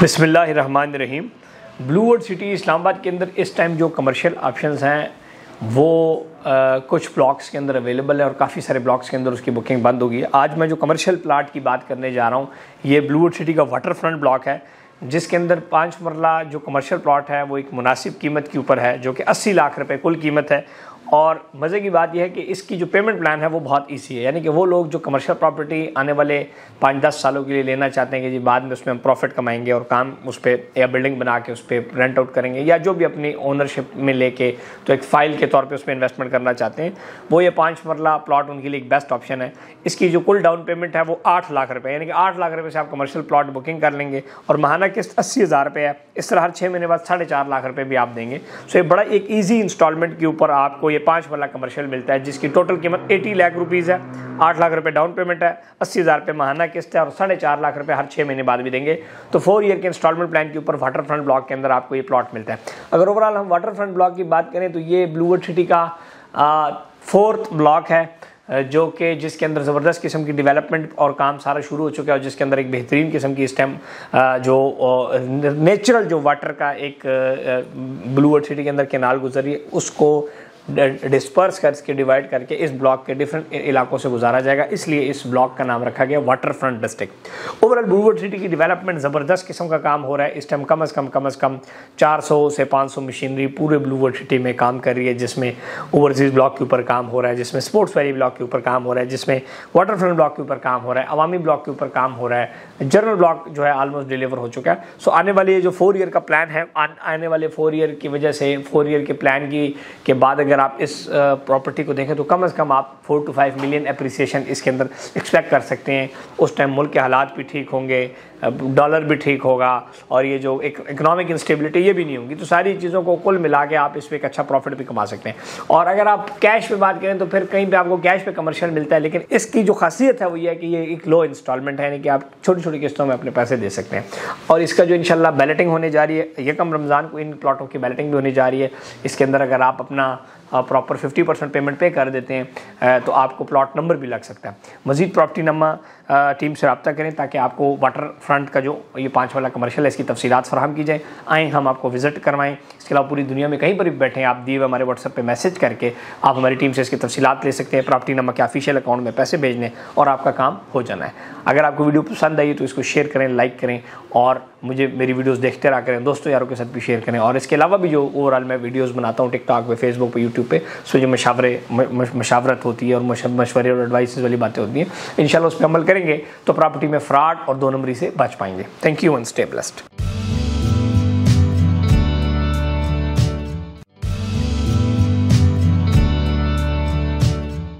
बिस्मिल्लाहिर्रहमानिर्रहीम। Blue world city Islamabad के अंदर इस टाइम जो कमर्शियल ऑप्शंस हैं वो कुछ ब्लॉक्स के अंदर अवेलेबल है और काफ़ी सारे ब्लॉक्स के अंदर उसकी बुकिंग बंद होगी। आज मैं जो कमर्शियल प्लाट की बात करने जा रहा हूँ ये ब्लू वर्ल्ड सिटी का वाटर फ्रंट ब्लॉक है, जिसके अंदर 5 मरला जो कमर्शियल प्लॉट है वो एक मुनासिब कीमत के ऊपर है, जो कि 80 लाख रुपए कुल कीमत है। और मज़े की बात यह है कि इसकी जो पेमेंट प्लान है वो बहुत ईजी है, यानी कि वो लोग जो कमर्शियल प्रॉपर्टी आने वाले 5-10 सालों के लिए लेना चाहते हैं कि जी बाद में उसमें हम प्रॉफिट कमाएंगे और काम उस पर या बिल्डिंग बना के उस पर रेंट आउट करेंगे या जो भी अपनी ओनरशिप में लेके तो एक फ़ाइल के तौर पे उस पर इन्वेस्टमेंट करना चाहते हैं, वो ये 5 मरला प्लॉट उनके लिए एक बेस्ट ऑप्शन है। इसकी जो कुल डाउन पेमेंट है वो 8 लाख रुपये, यानी कि 8 लाख रुपये से आप कमर्शियल प्लॉट बुकिंग कर लेंगे और महाना किस्त 80,000 रुपये है। इस तरह हर 6 महीने बाद 4.5 लाख रुपये भी आप देंगे। सो ये बड़ा एक ईजी इंस्टॉलमेंट के ऊपर आपको ये 5 मरला कमर्शियल मिलता है, जिसकी टोटल कीमत 80 लाख रुपीज़ है। 8 लाख रुपए डाउन पेमेंट है, 80,000 रुपये महाना किस्त है और 4.5 लाख रुपए हर 6 महीने बाद भी देंगे। तो 4 ईयर के इंस्टॉलमेंट प्लान के ऊपर वाटर फ्रंट ब्लॉक के अंदर आपको ये प्लॉट मिलता है। अगर ओवरऑल हम वाटर फ्रंट ब्लॉक की बात करें तो ये ब्लू वर्ल्ड सिटी का 4th ब्लॉक है, जो कि जिसके अंदर ज़बरदस्त किस्म की डेवलपमेंट और काम सारा शुरू हो चुका है और जिसके अंदर एक बेहतरीन किस्म की इस टाइम जो नेचुरल जो वाटर का एक ब्लू वर्ल्ड सिटी के अंदर कैनाल गुजर रही है उसको डिस्पर्स करके डिवाइड करके इस ब्लॉक के डिफरेंट इलाकों से गुजारा जाएगा, इसलिए इस ब्लॉक का नाम रखा गया water front district. Overall blue world city की डेवलपमेंट ज़बरदस्त किस्म का काम हो रहा है। इस टाइम कम अज़ कम 400 से 500 मशीनरी पूरे ब्लू वर्ल्ड सिटी में काम कर रही है, जिसमें ओवरसीज़ ब्लॉक के ऊपर काम हो रहा है, जिसमें स्पोर्ट्स वैली ब्लॉक के ऊपर काम हो रहा है, जिसमें वाटर फ्रंट ब्लॉक के ऊपर काम हो रहा है, अवामी ब्लॉक के ऊपर काम हो रहा है, जनरल ब्लॉक जो है ऑलमोस्ट डिलीवर हो चुका है। सो आने वाले जो 4 ईयर का प्लान है, आने वाले 4 ईयर की वजह से 4 ईयर के प्लान के बाद अगर आप इस प्रॉपर्टी को देखें तो कम से कम आप 4 to 5 मिलियन एप्रिसिएशन इसके अंदर एक्सपेक्ट कर सकते हैं। उस टाइम मुल्क के हालात भी ठीक होंगे, डॉलर भी ठीक होगा और ये जो एक इकोनॉमिक इंस्टेबिलिटी ये भी नहीं होगी। तो सारी चीज़ों को कुल मिला के आप इस पर एक अच्छा प्रॉफिट भी कमा सकते हैं। और अगर आप कैश पे बात करें तो फिर कहीं पे आपको कैश पे कमर्शियल मिलता है, लेकिन इसकी जो खासियत है वो ये है कि ये एक लो इंस्टॉलमेंट है, यानी कि आप छोटी छोटी किस्तों में अपने पैसे दे सकते हैं। और इसका जो इंशाल्लाह बैलेटिंग होने जा रही है, यकम रमज़ान को इन प्लॉटों की बैलेटिंग भी होने जा रही है। इसके अंदर अगर आप अपना प्रॉपर 50% पेमेंट पे कर देते हैं तो आपको प्लॉट नंबर भी लग सकता है। मज़ीद प्रॉपर्टी नमा टीम से रब्ता करें ताकि आपको वाटर फ्रंट का जो ये 5 वाला कमर्शियल है इसकी तफसीलात फराहम की जाए, आएँ हम आपको विज़िट करवाएं। इसके अलावा पूरी दुनिया में कहीं पर भी बैठे हैं आप दिए हुए हमारे व्हाट्सएप पे मैसेज करके आप हमारी टीम से इसकी तफसीलात ले सकते हैं। प्रॉपर्टी नमा के ऑफिशियल अकाउंट में पैसे भेजने और आपका काम हो जाना है। अगर आपको वीडियो पसंद आई तो इसको शेयर करें, लाइक करें और मुझे मेरी वीडियोस देखते रहा करें, दोस्तों यारों के साथ भी शेयर करें। और इसके अलावा भी जो ओवरऑल मैं वीडियोस बनाता हूँ टिकटॉक पे, फेसबुक पे, यूट्यूब पे, सो जो मशावरत होती है और मशवरे और एडवाइस वाली बातें होती हैं, इंशाल्लाह उस पर अमल करेंगे तो प्रॉपर्टी में फ्रॉड और 2 नंबरी से बच पाएंगे। Thank you and stay blessed.